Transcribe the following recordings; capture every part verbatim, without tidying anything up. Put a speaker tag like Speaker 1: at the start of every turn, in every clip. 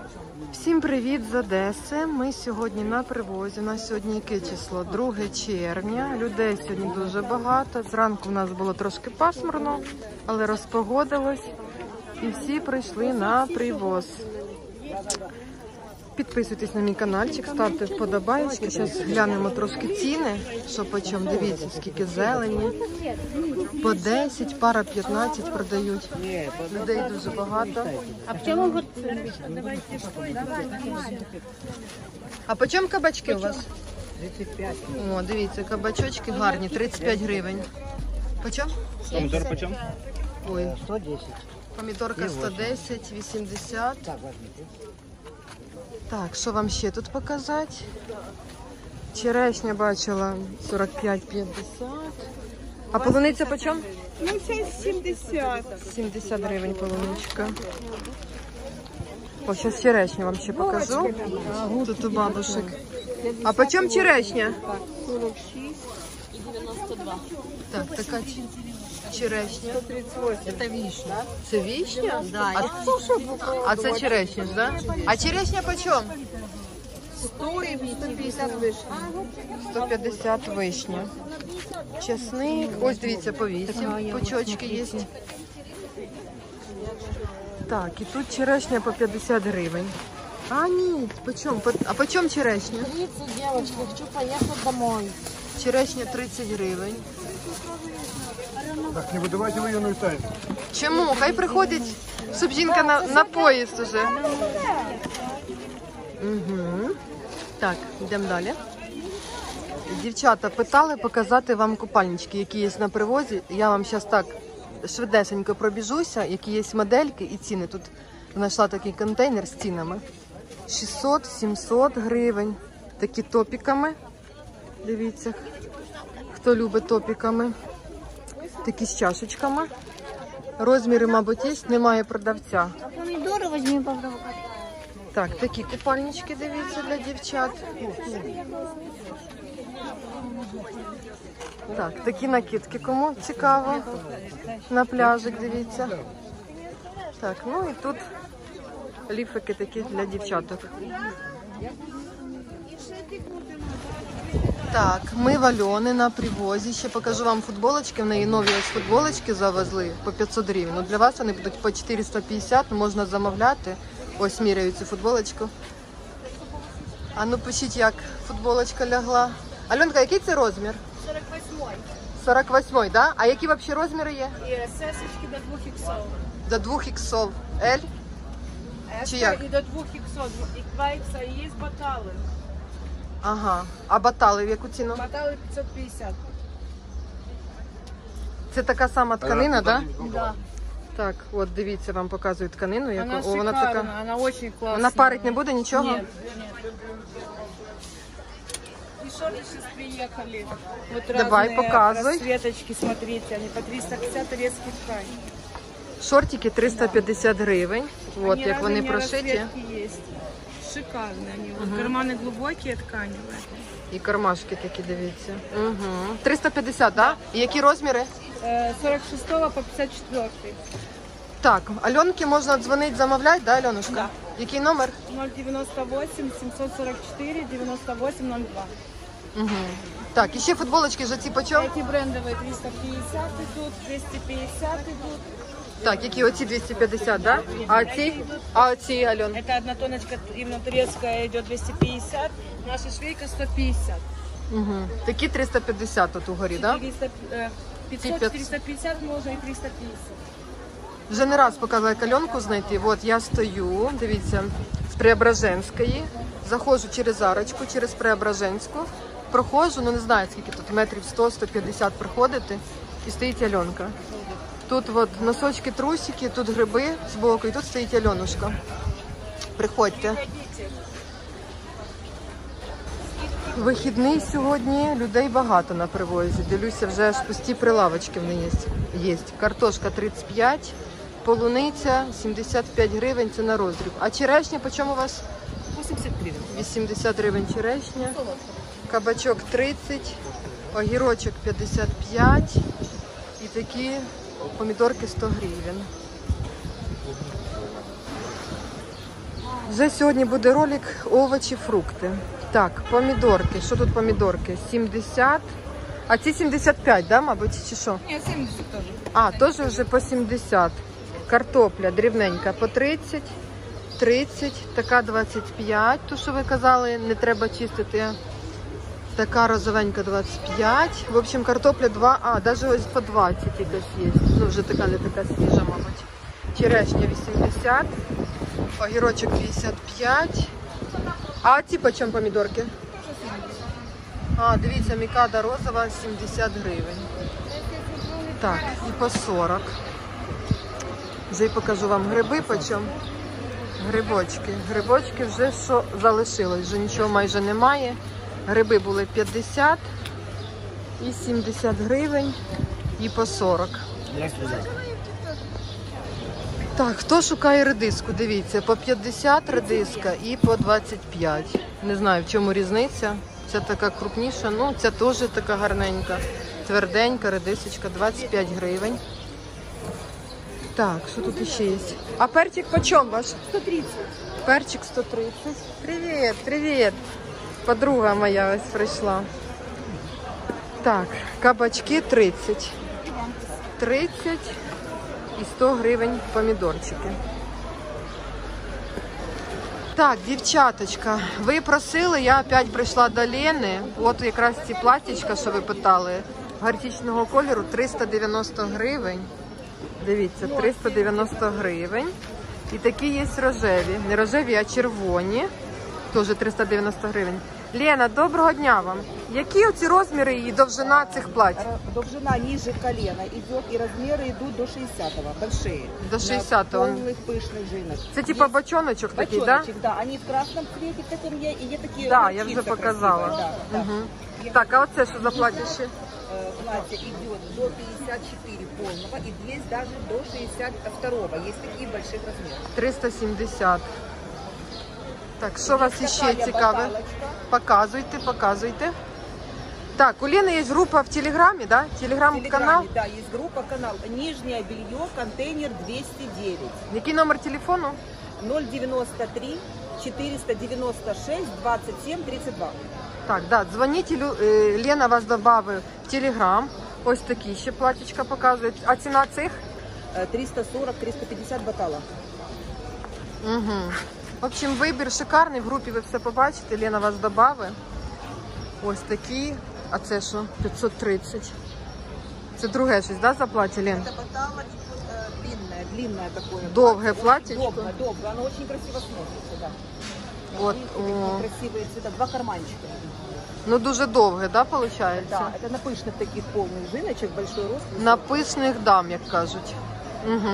Speaker 1: Всім привіт з Одеси. Ми сьогодні на привозі. У нас сьогодні яке число? друге червня. Людей сьогодні дуже багато. Зранку у нас було трошки пасмурно, але розпогодилось. І всі прийшли на привоз. Підписуйтесь на мій каналчик, ставте вподобайки. Зараз глянемо трошки ціни, що по чому. Дивіться, скільки зелені. По десять, пара п'ятнадцять продають. Людей дуже багато.
Speaker 2: А в чому вот?
Speaker 1: А по чому кабачки у вас?
Speaker 3: тридцать пять.
Speaker 1: О, дивіться, кабачочки гарні, тридцять п'ять гривень. По чому?
Speaker 4: Помидор почем?
Speaker 1: Ой,
Speaker 3: сто десять.
Speaker 1: помідорка сто десять, вісімдесят.
Speaker 3: Так, возьмите.
Speaker 1: Так, що вам ще тут показати? Черешня бачила сорок п'ять п'ятдесят. А полуниця по чому?
Speaker 5: Ну, це сімдесят.
Speaker 1: сімдесят гривень полуничка. О, зараз черешню вам ще покажу. Тут у бабушек. А по чому черешня?
Speaker 5: сорок шість.
Speaker 1: Так, така черешня.
Speaker 5: тридцять восемь.
Speaker 2: Это вишня.
Speaker 1: Це вишня?
Speaker 2: Да,
Speaker 1: А,
Speaker 2: я
Speaker 1: а це черешня, ж, да? А черешня по чому?
Speaker 5: сто і сто п'ятдесят вишня.
Speaker 1: сто п'ятдесят вишня. Чесник. Ось дивіться, по вісім. Пучочки є. Так, і тут черешня по п'ятдесят гривень. А, ні, по чому? По- А по чому черешня?
Speaker 2: тридцать, девочки, хочу поехать домой.
Speaker 1: Черешня тридцять гривень.
Speaker 4: Так, не выдавайте военную тайну.
Speaker 1: Чому? Хай приходить, щоб жінка на, на поїзд уже. Угу. Так, йдемо далі. Дівчата питали показати вам купальнички, які є на привозі. Я вам зараз так швидесенько пробіжуся, які є модельки і ціни. Тут знайшла такий контейнер з цінами. шістсот-сімсот гривень. Такі топіками. Дивіться, хто любить топіками. Такі з чашечками. Розміри, мабуть, є, немає продавця.
Speaker 2: А помидоры возьми, попробуй.
Speaker 1: Так, такі купальнички, дивіться, для дівчат. Так, такі накидки, кому цікаво. На пляжик, дивіться. Так, ну і тут ліфики такі для дівчаток. Так, ми в Альони на привозі. Ще покажу вам футболочки. В неї нові ось футболочки завезли по п'ятсот гривень. Ну, для вас вони будуть по чотириста п'ятдесят, можна замовляти. Ось міряю цю футболочку. А ну пишіть, як футболочка лягла. Альонка, який це розмір?
Speaker 5: сорок восьмой.
Speaker 1: сорок восьмий, да? А які взагалі розміри є?
Speaker 5: І сесочки до двох іксов.
Speaker 1: До двох іксов. L? Чи як?
Speaker 5: І до двох іксов. І два ікса. І є батали.
Speaker 1: Ага. А батали в яку ціну?
Speaker 5: Батали п'ятсот п'ятдесят.
Speaker 1: Це така сама тканина, так? Да?
Speaker 5: Да.
Speaker 1: Так, от дивіться, вам показую тканину. Яку...
Speaker 5: Вона
Speaker 1: О, вона
Speaker 5: шикарна,
Speaker 1: така.
Speaker 5: вона дуже класна.
Speaker 1: Вона парить не буде нічого?
Speaker 5: Нет, нет. И шорты сейчас приехали. Вот
Speaker 1: Давай,
Speaker 5: разные
Speaker 1: показывай.
Speaker 5: расцветочки, смотрите, они по триста пятьдесят турецких ткань.
Speaker 1: Шортики триста п'ятдесят гривень. От
Speaker 5: Они
Speaker 1: як вони
Speaker 5: разные
Speaker 1: прошиті.
Speaker 5: расцветки есть. Шикарные они. Вот карманы глубокие тканевые.
Speaker 1: І кармашки такі, дивіться. Угу. триста п'ятдесят, так? Да? І які розміри?
Speaker 5: Э, сорок шестого по пятьдесят четвёртый.
Speaker 1: Так, Альонки можна дзвонити, замовляти, да, Альонушка?
Speaker 5: Да.
Speaker 1: Який номер?
Speaker 5: ноль девяносто восемь семьсот сорок четыре девяносто восемь ноль два.
Speaker 1: Угу. Так, і ще футболочки ж ці по чому?
Speaker 5: Эти брендовые триста пятьдесят идут, двести пятьдесят идут.
Speaker 1: Так, які оці двісті п'ятдесят, да? А ці? А оці, Альон?
Speaker 5: Это одна тоночка именно турецкая идет двести пятьдесят, наша швейка сто пятьдесят.
Speaker 1: Угу. Такі триста п'ятдесят тут угорі, да?
Speaker 5: четыреста, э, пятьсот, четыреста пятьдесят можно и триста пятьдесят.
Speaker 1: Вже не раз показала Альонку знайти. От я стою, дивіться, з Преображенської. Заходжу через арочку, через Преображенську. Проходжу, ну не знаю скільки тут, метрів сто - сто п'ятдесят проходити. І стоїть Альонка. Тут от носочки, трусики, тут гриби збоку, і тут стоїть Альонушка. Приходьте. Вихідний сьогодні, людей багато на привозі. Дивлюся, вже аж пусті прилавочки в неї є. Картошка тридцять п'ять, полуниця сімдесят п'ять гривень, це на роздріб. А черешня по чому у вас?
Speaker 5: восемьдесят гривен.
Speaker 1: вісімдесят гривень черешня, кабачок тридцять, огірочок п'ятдесят п'ять і такі помідорки сто гривень. Вже сьогодні буде ролик овочі, фрукти. Так, помідорки. Що тут помідорки? сімдесят. А ці сімдесят п'ять, да, мабуть, чи що?
Speaker 5: Нет, семьдесят тоже.
Speaker 1: А, теж вже по сімдесят. Картопля дрібненька по тридцять. тридцять, така двадцять п'ять. Ту, що ви казали, не треба чистити. Така розовенька двадцять п'ять. В общем, картопля два, а, навіть ось по двадцять якась є. Ну, вже така не така свіжа, мабуть. Черешня вісімдесят. Огірочок п'ятдесят п'ять. А ці по чому помідорки? А, дивіться, мікада розова сімдесят гривень. Так, і по сорок. Вже й покажу вам гриби по чому. Грибочки. Грибочки вже що залишилось, вже нічого майже немає. Гриби були п'ятдесят і сімдесят гривень, і по сорок. Так, хто шукає редиску, дивіться, по п'ятдесят редиска і по двадцять п'ять. Не знаю, в чому різниця. Це така крупніша, ну, ця теж така гарненька. Тверденька редисочка, двадцять п'ять гривень. Так, що тут ще є? А перчик по чому ваш?
Speaker 5: сто тридцать.
Speaker 1: Перчик сто тридцать. Привіт, привіт. Подруга моя ось прийшла. Так, кабачки тридцять. тридцять і сто гривень помідорчики. Так, дівчаточка, ви просили, я опять прийшла до Лени. От якраз ці платтячка, що ви питали, гортичного кольору, триста дев'яносто гривень. Дивіться, триста дев'яносто гривень. І такі є рожеві. Не рожеві, а червоні. Теж триста дев'яносто гривень. Лена, доброго дня вам. Які оці розміри і довжина цих плать?
Speaker 3: Довжина ниже колена идет, и размеры идут до шестидесятого, большие.
Speaker 1: До шестидесятого.
Speaker 3: На полных, пышных жинок.
Speaker 1: Це типа бочоночок такий, да?
Speaker 3: Бочоночек, да? Они в красном цвете, в таком є, и є такі
Speaker 1: Да, я
Speaker 3: горчица
Speaker 1: вже показала.
Speaker 3: красивая, да, да.
Speaker 1: Угу. Так, а оце що за плаття ще?
Speaker 3: Э, Платье идет до пятьдесят четыре полного, и есть даже до шестьдесят второго. Есть такие больших размеров.
Speaker 1: триста сімдесят. Так, що вас
Speaker 3: Есть
Speaker 1: іще
Speaker 3: такая
Speaker 1: цікаве?
Speaker 3: баталочка.
Speaker 1: Показуйте, показуйте. Так, у Лени є група в Телеграмі, да?
Speaker 3: В
Speaker 1: Телеграм-канал.
Speaker 3: Телеграме, да, есть группа, канал. Нижнее белье, контейнер двести девять.
Speaker 1: Який номер телефону?
Speaker 3: ноль девяносто три четыреста девяносто шесть двадцать семь тридцать два.
Speaker 1: Так, да, дзвоніть, Лю- е, Лена вас додавив в Телеграм. Ось такі ще платічка показують. А ціна цих?
Speaker 3: Э, триста сорок - триста пятьдесят батала.
Speaker 1: Угу. В общем, вибір шикарний, в групі ви все побачите, Лена вас додавить. Ось такі, а це що? п'ятсот тридцять. Це друге щось, да, за плаття, Лен?
Speaker 3: Это баталочка э, длинная, длинная такое.
Speaker 1: Довге
Speaker 3: платье.
Speaker 1: платічко.
Speaker 3: Долго, долго. Оно очень красиво смотрится, да.
Speaker 1: От,
Speaker 3: Видите,
Speaker 1: о.
Speaker 3: какие красивые цвета. Два карманчика.
Speaker 1: Ну дуже довге, да, виходить?
Speaker 3: Да, это на пышных таких полных жиночек, большой рост.
Speaker 1: На пишних дам, як кажуть. Угу.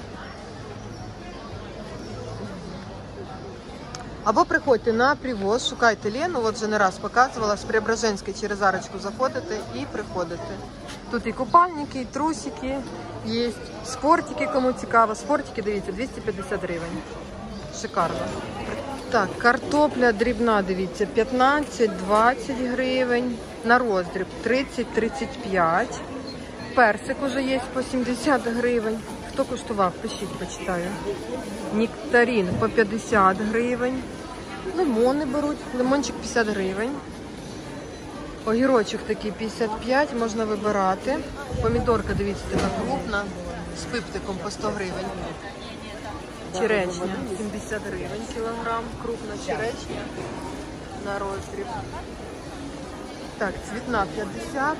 Speaker 1: Або приходьте на привоз, шукайте Лену, от вже не раз показувала, з Преображенської через арочку заходите і приходите. Тут і купальники, і трусики, є спортики, кому цікаво. Спортики, дивіться, двісті п'ятдесят гривень. Шикарно. Так, картопля дрібна, дивіться, п'ятнадцять - двадцять гривень. На роздріб тридцять - тридцять п'ять. Персик уже є по сімдесят гривень. Хто куштував, пишіть, почитаю. Нектарин по п'ятдесят гривень. Лимони беруть. Лимончик п'ятдесят гривень. Огірочок такий п'ятдесят п'ять, можна вибирати. Помідорка, дивіться, така крупна. З пиптиком по сто гривень. Черешня сімдесят гривень кілограм. Крупна черешня на роздріб. Так, цвітна п'ятдесят.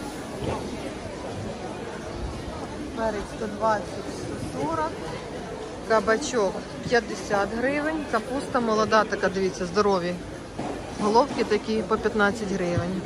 Speaker 1: Перець сто двадцять - сто сорок. Кабачок п'ятдесят гривень. Капуста молода така, дивіться, здорові. Головки такі по п'ятнадцять гривень.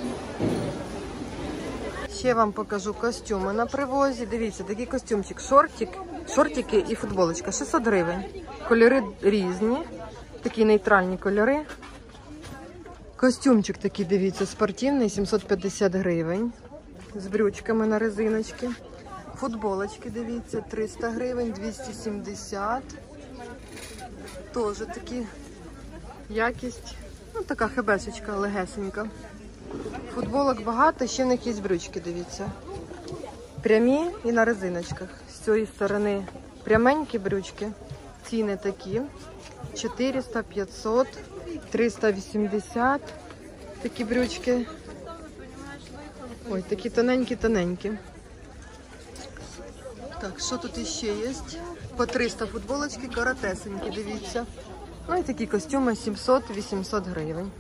Speaker 1: Ще вам покажу костюми на привозі. Дивіться, такий костюмчик, шортик, шортики і футболочка шістсот гривень. Кольори різні, такі нейтральні кольори. Костюмчик такий, дивіться, спортивний, сімсот п'ятдесят гривень. З брючками на резиночки. Футболочки, дивіться, триста гривень, двісті сімдесят. Тоже такі якість. Ну, така хебешечка легесенька. Футболок багато, ще в них є брючки, дивіться. Прямі і на резиночках. З цієї сторони пряменькі брючки. Ціни такі. чотириста, п'ятсот, триста вісімдесят. Такі брючки. Ой, такі тоненькі-тоненькі. Так, що тут іще є? По триста футболочки, коротесенькі, дивіться. Ну і такі костюми сімсот-вісімсот гривень.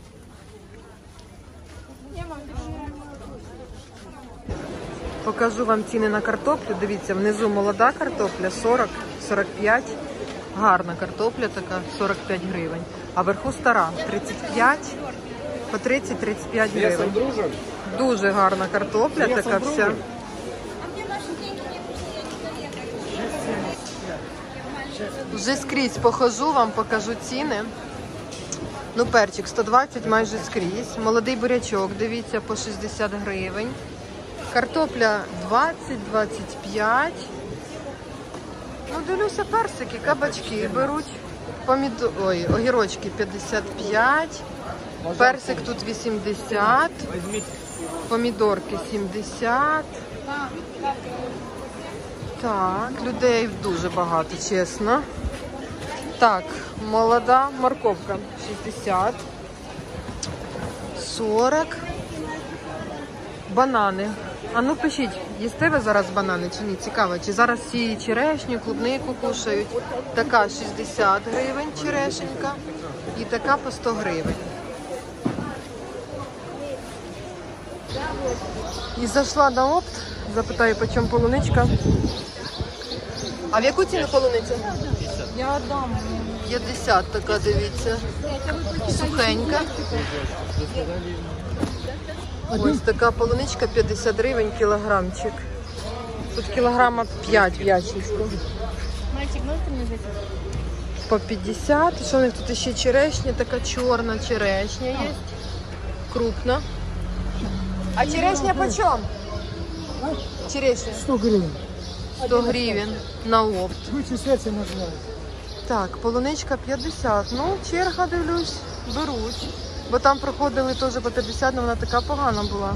Speaker 1: Покажу вам ціни на картоплю. Дивіться, внизу молода картопля сорок - сорок п'ять. Гарна картопля така сорок п'ять гривень. А вверху стара тридцять п'ять, по тридцять - тридцять п'ять гривень. Дуже гарна картопля така вся. Вже скрізь похожу, вам покажу ціни. Ну, перчик сто двадцять майже скрізь. Молодий бурячок, дивіться, по шістдесят гривень. Картопля двадцять - двадцять п'ять. Ну, дивлюся, персики, кабачки беруть. Помідо... Ой, огірочки п'ятдесят п'ять. Персик тут вісімдесят. Помідорки сімдесят. Так, людей дуже багато, чесно. Так, молода морковка шістдесят. сорок. Банани. А ну пишіть, їсте ви зараз банани чи ні? Цікаво, чи зараз всі черешню, клубнику кушають. Така шістдесят гривень черешенька і така по сто гривень. І зайшла на опт, запитаю, по чому полуничка. А в яку ціну полуниця?
Speaker 2: Я дам.
Speaker 1: п'ятдесят така, дивіться. Сухенька. Ось така полуничка п'ятдесят гривень кілограмчик. Тут кілограма п'ять в ящичку.
Speaker 2: Мальчик, можете мне взять?
Speaker 1: По п'ятдесят. Що у них тут ще черешня, така чорна черешня є. Крупна. А черешня по чому? Черешня.
Speaker 6: сто гривен.
Speaker 1: сто гривень на опт.
Speaker 6: Вычислять назвали.
Speaker 1: Так, полуничка п'ятдесят. Ну, черга, дивлюсь, беруть. Бо там проходили теж по п'ятдесят, але вона така погана була.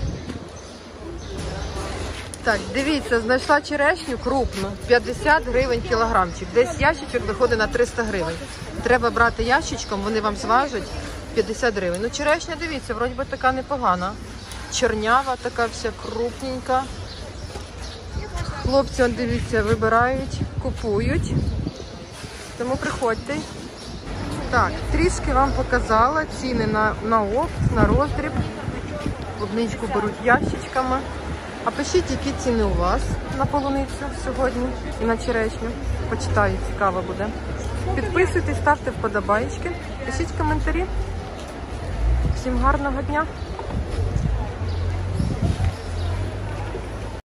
Speaker 1: Так, дивіться, знайшла черешню крупну. п'ятдесят гривень кілограмчик. Десь ящичок виходить на триста гривень. Треба брати ящичком, вони вам зважать п'ятдесят гривень. Ну, черешня, дивіться, вроді би така непогана. Чернява, така вся крупненька. Хлопці, он, дивіться, вибирають, купують. Тому приходьте. Так, трішки вам показала ціни на, на опт, на роздріб. Клубничку беруть ящичками. А пишіть, які ціни у вас на полуницю сьогодні і на черешню. Почитаю, цікаво буде. Підписуйтесь, ставте вподобайки, пишіть коментарі. Всім гарного дня!